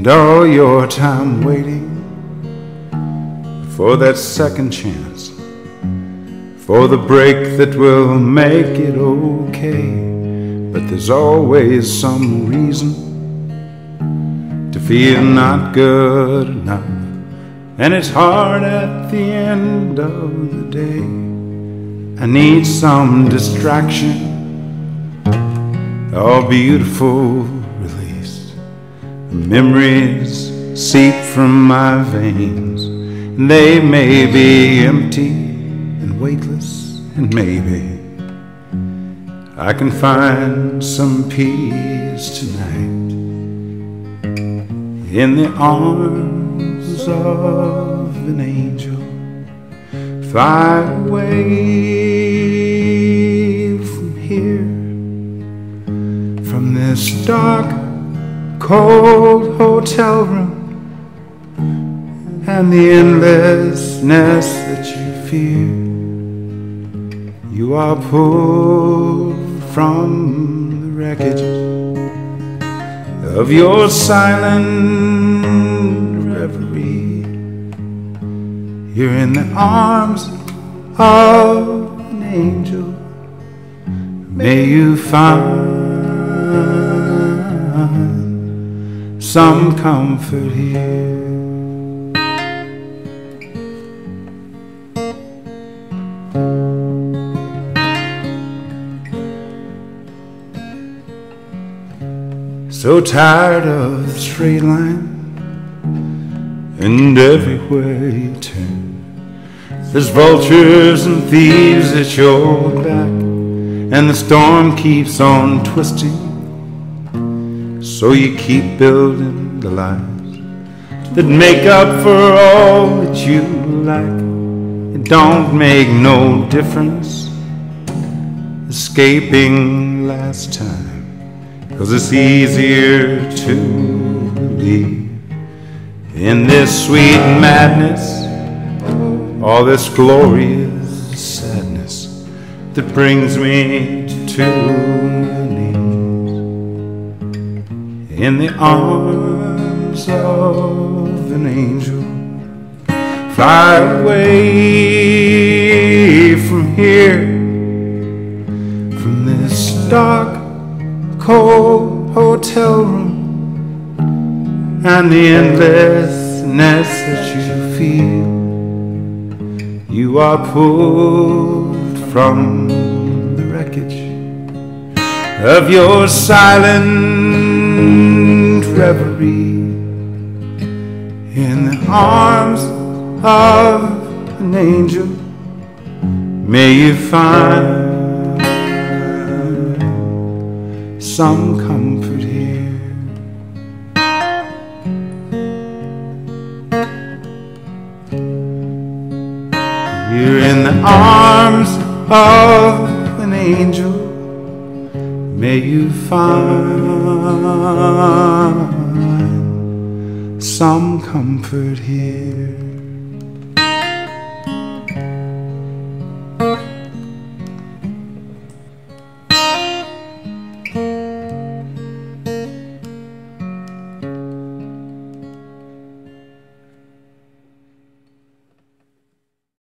and all your time waiting for that second chance, for the break that will make it okay. But there's always some reason to feel not good enough, and it's hard at the end of the day. I need some distraction, all beautiful release. Memories seep from my veins, and they may be empty and weightless, and maybe I can find some peace tonight in the arms of an angel, far away from here, from this dark, cold hotel room and the endlessness that you fear. You are pulled from the wreckage of your silent reverie. You're in the arms of an angel. May you find some comfort here. So tired of the straight line, and everywhere you turn there's vultures and thieves at your back, and the storm keeps on twisting. So you keep building the lives that make up for all that you lack. It don't make no difference escaping last time, 'cause it's easier to believe in this sweet madness, all this glorious sadness that brings me to my knees in the arms of an angel, far away from here, from this dark, cold hotel room and the endlessness that you feel. You are pulled from the wreckage of your silent reverie in the arms of an angel. May you find some comfort here. You're in the arms of an angel. May you find some comfort here.